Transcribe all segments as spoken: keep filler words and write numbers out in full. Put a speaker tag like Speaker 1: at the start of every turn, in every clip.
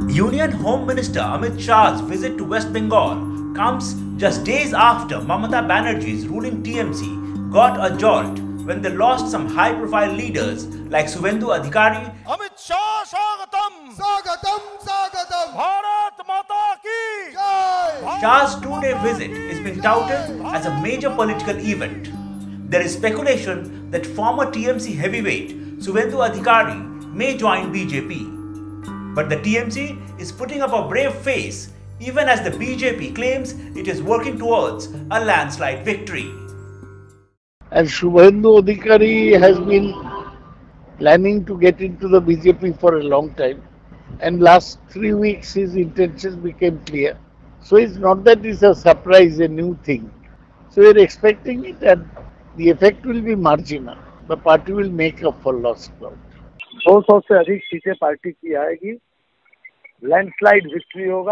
Speaker 1: Union Home Minister Amit Shah's visit to West Bengal comes just days after Mamata Banerjee's ruling T M C got a jolt when they lost some high-profile leaders like Suvendu Adhikari.
Speaker 2: Amit Shah, Swagatam!
Speaker 3: Swagatam, Swagatam!
Speaker 2: Bharat Mata Ki
Speaker 3: Jai!
Speaker 1: Shah's two-day visit is being touted as a major political event. There is speculation that former T M C heavyweight Suvendu Adhikari may join B J P. But the T M C is putting up a brave face even as the B J P claims it is working towards a landslide victory.
Speaker 4: And Suvendu Adhikari has been planning to get into the B J P for a long time. And last three weeks his intentions became clear. So it's not that it's a surprise, a new thing. So we're expecting it and the effect will be marginal. The party will make up for lost ground.
Speaker 5: दो सौ से अधिक सीटें party की आएगी, landslide victory होगा,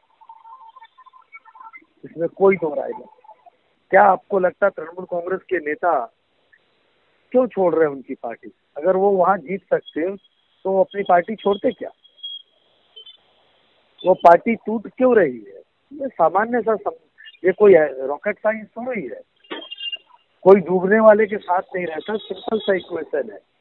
Speaker 5: इसमें कोई दो राय नहीं। क्या आपको लगता है तृणमूल कांग्रेस के नेता क्यों छोड़ रहे हैं उनकी पार्टी? अगर वो वहां जीत सकते हैं तो वो अपनी पार्टी छोड़ते क्या? वो पार्टी टूट क्यों रही है? ये सामान्य सा सम... ये कोई रॉकेट साइंस थोड़ी है, कोई डूबने वाले के साथ नहीं रहता, सिंपल सा इक्वेशन है।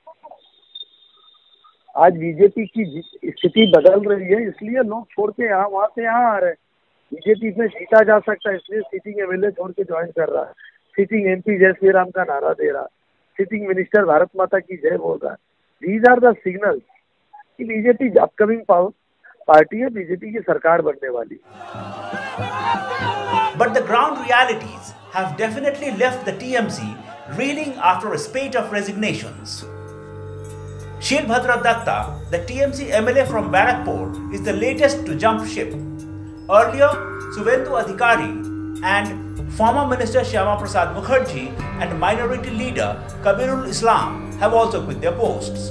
Speaker 5: आज बीजेपी की स्थिति बदल रही है, इसलिए लोग छोड़ के यहाँ वहां से यहाँ आ रहे हैं। बीजेपी में जीता जा सकता है, इसलिए सिटिंग एमएलए छोड़ के ज्वाइन कर रहा है, सिटिंग एमपी जय श्री राम का नारा दे रहा है, सिटिंग मिनिस्टर भारत माता की जय बोल रहा है। दीज आर द सिग्नल्स कि बीजेपी अपकमिंग पार्टी है, बीजेपी की सरकार बनने वाली।
Speaker 1: But the ground realities have definitely left the T M C reeling after a spate of resignations. Shilbhadra Datta, the T M C M L A from Barakpur, is the latest to jump ship. Earlier, Suvendu Adhikari and former Minister Shyama Prasad Mukherjee and minority leader Kabirul Islam have also quit their posts.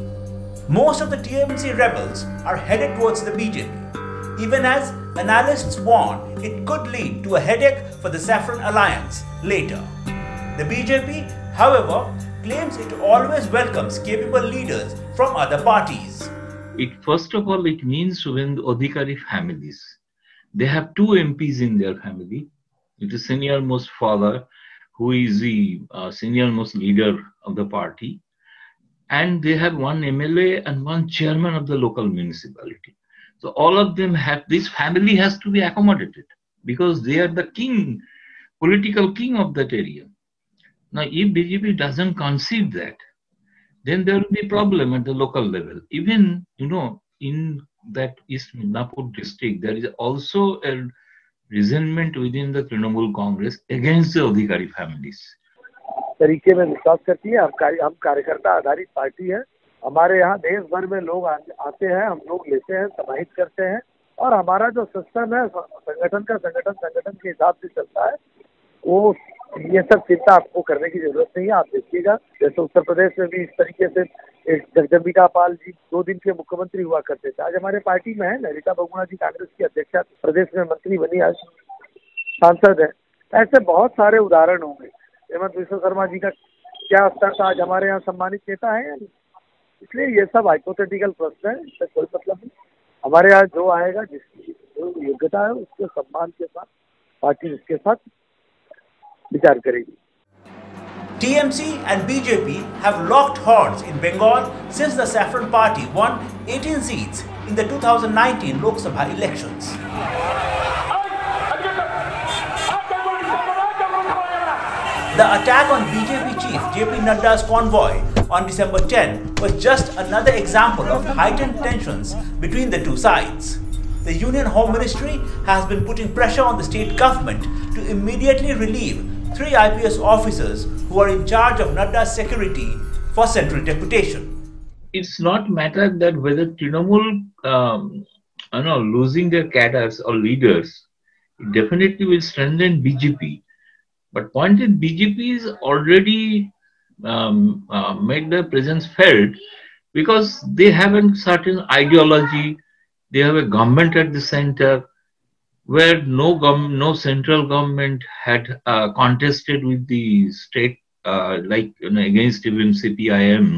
Speaker 1: Most of the T M C rebels are headed towards the B J P, even as analysts warn it could lead to a headache for the Saffron Alliance later. The B J P, however, claims it always welcomes capable leaders from other parties.
Speaker 6: It first of all, it means Suvendu Adhikari families. They have two M Ps in their family. It is senior most father, who is the uh, senior most leader of the party, and they have one M L A and one chairman of the local municipality. So all of them have, this family has to be accommodated because they are the king, political king of that area. Now, if B J P doesn't concede that, then there will be problem at the local level. Even, you know, in that East Midnapur district, there is also a resentment within the Trinamool Congress against the Adhikari families.
Speaker 5: तरीके में विश्वास करती है। हम कार्य हम कार्यकर्ता आधारित पार्टी है। हमारे यहाँ देश भर में लोग आते हैं, हम लोग लेते हैं, समाहित करते हैं, और हमारा जो सिस्टम है संगठन का संगठन संगठन के हिसाब से चलता है। वो ये सब चिंता आपको करने की जरूरत नहीं है। आप देखिएगा जैसे उत्तर प्रदेश में भी इस तरीके से जगदम्बिका पाल जी दो दिन के मुख्यमंत्री हुआ करते थे, आज हमारे पार्टी में है। रीता बहुगुणा जी कांग्रेस की अध्यक्षा प्रदेश में मंत्री बनी, आज सांसद है। ऐसे बहुत सारे उदाहरण होंगे। हेमंत विश्व शर्मा जी का क्या स्तर था, आज हमारे यहाँ सम्मानित नेता है। इसलिए ये सब हाइपोथेटिकल प्रश्न है, इससे कोई मतलब नहीं। हमारे यहाँ जो आएगा, जिसकी जो योग्यता है, उसके सम्मान के साथ पार्टी उसके साथ विचार करेगी।
Speaker 1: T M C and B J P have locked horns in Bengal since the Saffron Party won eighteen seats in the two thousand nineteen Lok Sabha elections. The attack on B J P chief J P Nadda's convoy on December tenth was just another example of heightened tensions between the two sides. The Union Home Ministry has been putting pressure on the state government to immediately relieve three I P S officers who are in charge of Nadda's security for central deputation.
Speaker 6: It's not matter that whether Trinamool, um, you know, losing their cadres or leaders, it definitely will strengthen B J P. But point is, B J P is already um, uh, made their presence felt because they have a certain ideology. They have a government at the center where no gov no central government had uh, contested with the state, uh, like you know, against even C P I M.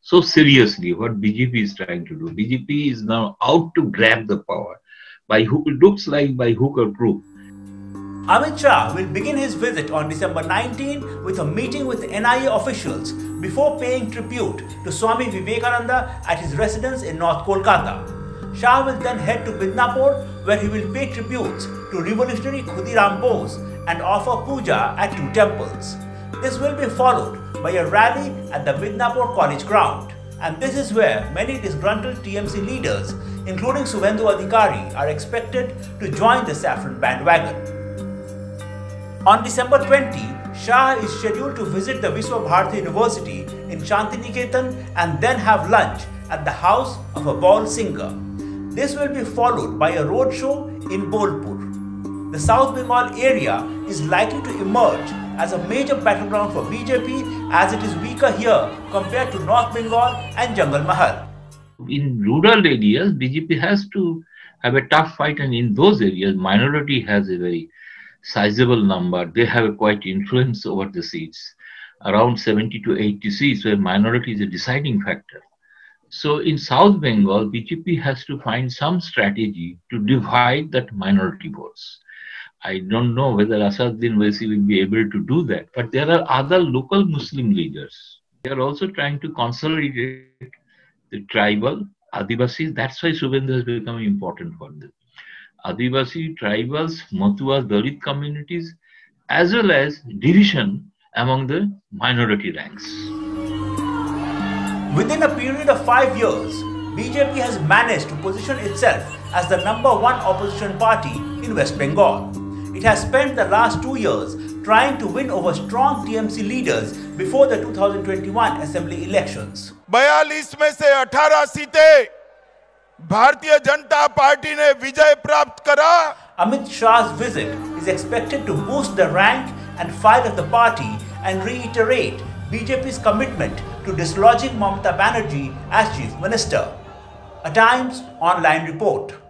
Speaker 6: so seriously what B J P is trying to do. B J P is now out to grab the power by hook, looks like by hook or crook.
Speaker 1: Amit Shah will begin his visit on December nineteenth with a meeting with N I A officials before paying tribute to Swami Vivekananda at his residence in North Kolkata. Shah will then head to Midnapore, where he will pay tributes to revolutionary Khudiram Bose and offer puja at two temples. This will be followed by a rally at the Midnapore College ground. And this is where many disgruntled T M C leaders, including Subhendu Adhikari, are expected to join the saffron bandwagon. On December twentieth, Shah is scheduled to visit the Viswa Bharati University in Shantiniketan and then have lunch at the house of a baul singer. This will be followed by a roadshow in Bolpur. The South Bengal area is likely to emerge as a major battleground for B J P, as it is weaker here compared to North Bengal and Jangal Mahal.
Speaker 6: In rural areas, B J P has to have a tough fight, and in those areas, minority has a very sizable number. They have a quite influence over the seats, around seventy to eighty seats, where minority is a deciding factor. So in South Bengal, B J P has to find some strategy to divide that minority votes. I don't know whether Asaduddin Owaisi will be able to do that, but there are other local Muslim leaders. They are also trying to consolidate the tribal, Adivasi. That's why Subhendu has become important for them. Adivasi, tribals, Matuas, Dalit communities, as well as division among the minority ranks.
Speaker 1: Within a period of five years, B J P has managed to position itself as the number one opposition party in West Bengal. It has spent the last two years trying to win over strong T M C leaders before the two thousand twenty-one assembly elections.
Speaker 2: बयालीस में से अठारह सीटें Bharatiya Janata party ने विजय प्राप्त करा.
Speaker 1: Amit Shah's visit is expected to boost the rank and file of the party and reiterate B J P's commitment to dislodging Mamata Banerjee as Chief Minister. A Times Online report.